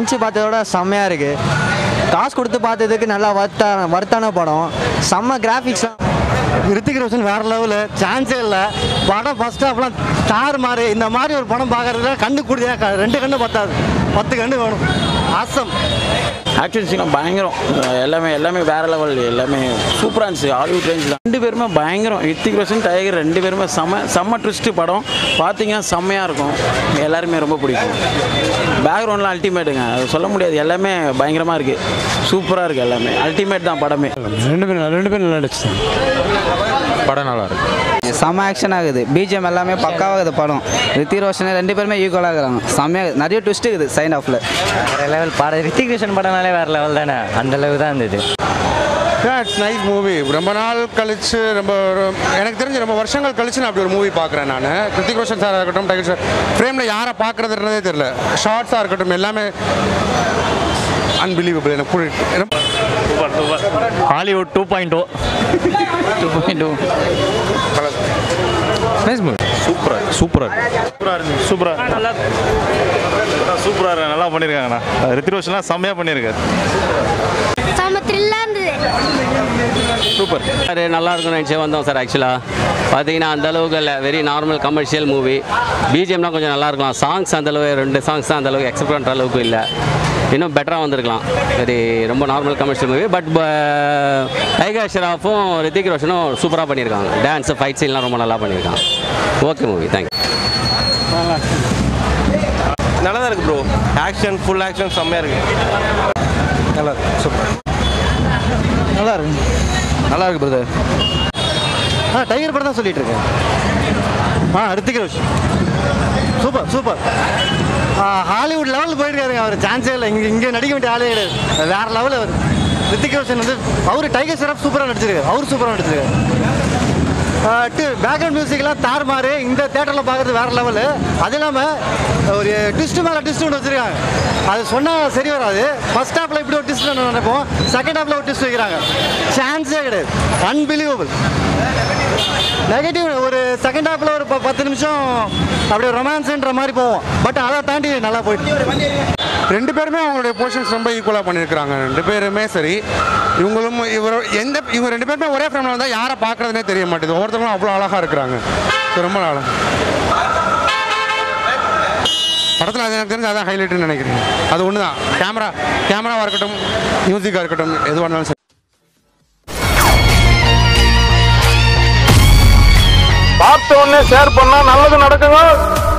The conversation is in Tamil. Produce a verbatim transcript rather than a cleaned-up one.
நினச்சி பார்த்ததோட செம்மையாக இருக்குது. காசு கொடுத்து பார்த்ததுக்கு நல்லா வர்த்தா வர்த்தான படம். செம்ம கிராஃபிக்ஸ்லாம். ரித்திக் ரோஷன் வேறு லெவலு, சான்ஸே இல்லை. படம் ஃபஸ்ட் ஹாஃப்லாம் ஸ்டார் மாதிரி. இந்த மாதிரி ஒரு படம் பார்க்குறதுல கண்ணு கூடிய ரெண்டு கண்ணு பத்தாது, பத்து கண்ணு வேணும். ஆசம். ஆக்ஷன் சீனும் பயங்கரம். எல்லாமே எல்லாமே வேறு லெவல், எல்லாமே சூப்பராக இருந்துச்சு. ஹாலிவுட் ரேஞ்சில் ரெண்டு பேருமே பயங்கரம். ரித்திக் ரோஷன் டைகர் ரெண்டு பேருமே செம்ம செம்ம ட்விஸ்ட்டு படம். பார்த்தீங்கன்னா செம்மையாக இருக்கும். எல்லாருமே ரொம்ப பிடிக்கும். பேக்ரவுண்ட்லாம் அல்டிமேட்டுங்க, அது சொல்ல முடியாது. எல்லாமே பயங்கரமாக இருக்குது, சூப்பராக இருக்குது. எல்லாமே அல்டிமேட் தான் படமே. ரெண்டு பேரும் ரெண்டு பேரும் நல்லா நடிச்சு படம் நல்லா இருக்கு. செம்ம ஆக்ஷன் ஆகுது. பிஜிஎம் எல்லாமே பக்காவாகுது படம். ரித்திக் ரோஷன் ரெண்டு பேருமே ஈக்குவலாக இருக்கிறாங்க. செம்மையாக நிறைய ட்விஸ்ட் இருக்குது செகண்ட் ஹாஃபில். வேறு லெவல் படம். ரித்திக் ரோஷன் படம்னாலே வேறு லெவல் தானே, அந்த அளவு தான் இருந்தது. It's nice movie. ரொம்ப நாள் கழிச்சு, ரொம்ப எனக்கு தெரிஞ்சு ரொம்ப வருஷங்கள் கழிச்சு நான் அப்படி ஒரு மூவி பார்க்குறேன் நான். ரித்திக் ரோஷன் சாராக இருக்கட்டும், டைகர் சார் ஃப்ரேமில் யாரை பார்க்குறதுன்றதே தெரியல. ஷார்ட்ஸாக இருக்கட்டும், எல்லாமே அன்பிலீவபிள். எனக்கு Hollywood two point O two point O nice movie. சூப்பராக சூப்பராக சூப்பராக இருக்கு. சூப்பராக நல்லா சூப்பராக இருக்கு. நல்லா பண்ணியிருக்காங்கண்ணா. ரித்திக் ரோஷன்லாம் செம்மையாக பண்ணியிருக்காரு. சூப்பர் சார், நல்லா இருக்கும்னு நினச்சி வந்தோம் சார். ஆக்சுவலாக பார்த்தீங்கன்னா அந்தளவுக்கு இல்லை, வெரி நார்மல் கமர்ஷியல் மூவி. பிஜிஎம்லாம் கொஞ்சம் நல்லா இருக்கலாம். சாங்ஸ் அந்தளவு ரெண்டு சாங்ஸ் தான் அந்தளவுக்கு எக்ஸப்ட் பண்ணுற அளவுக்கு இல்லை, இன்னும் பெட்டராக வந்திருக்கலாம். வெரி ரொம்ப normal commercial movie. But Tiger ஷெராஃபும் ரித்திக் ரோஷனும் சூப்பராக பண்ணியிருக்காங்க. டான்ஸு ஃபைட் சீன்லாம் ரொம்ப நல்லா பண்ணியிருக்காங்க. Okay movie, thank you. நல்லா தான் இருக்குது ப்ரோ. ஆக்ஷன், ஃபுல் ஆக்ஷன் செம்மையாக இருக்குது. நல்லா சூப்பர். நல்லா இருக்கு, நல்லா இருக்கு பிரதர். ஆ டைகர் படம் தான் சொல்லிட்டு இருக்கேன். ஆ Hrithik Roshan super super. Hollywood லெவலில் போயிருக்காருங்க அவர். சான்ஸே இல்லை. இங்கே இங்கே நடிக்க வேண்டிய ஆளே கிடையாது. வேறு லெவலில் அவர் ரித்திக் ரோஷன் வந்து அவர் டைகர் ஷெராஃப் சூப்பராக நடிச்சிருக்காரு. அவர் சூப்பராக நடிச்சிருக்காரு. பேக்ரவுண்ட் மியூசிக்லாம் தார் மாறு. இந்த தேட்டரில் பார்க்குறது வேறு லெவலு. அது இல்லாமல் ஒரு ட்விஸ்ட்டு மேலே ட்விஸ்ட் ஒன்று வச்சுருக்காங்க. அது சொன்னால் சரி வராது. ஃபஸ்ட் ஹாஃபில் இப்படி ஒரு ட்விஸ்ட் நினைப்போம், செகண்ட் ஹாஃபில் ஒரு ட்விஸ்ட் வைக்கிறாங்க. சான்ஸே கிடையாது. அன்பிலீவபிள். நெகட்டிவ் ஒரு செகண்ட் ஹாஃபில் ஒரு பத்து நிமிஷம் அப்படியே ரொமான்ஸுன்ற மாதிரி போவோம். பட் அதை தாண்டி நல்லா போயிட்டு ரெண்டு பேருமே அவங்களுடைய போர்ஷன்ஸ் ரொம்ப ஈக்குவலாக பண்ணியிருக்கிறாங்க. ரெண்டு பேருமே சரி. இவங்களும் இவர் எந்த இவங்க ரெண்டு பேருமே ஒரே ஃப்ரேமில் வந்தால் யாரை பார்க்குறதுனே தெரிய மாட்டேது. ஒவ்வொருத்தவங்களும் அவ்வளோ அழகாக இருக்கிறாங்க. ரொம்ப அழகாக படத்தில் அது எனக்கு தெரிஞ்சு அதான் ஹைலைட்டுன்னு நினைக்கிறேன். அது ஒன்று தான். கேமரா கேமராவாக இருக்கட்டும், மியூசிக்காக இருக்கட்டும், எதுவாக இருந்தாலும் சரி. பார்த்த உடனே ஷேர் பண்ணால் நல்லது நடக்குங்க.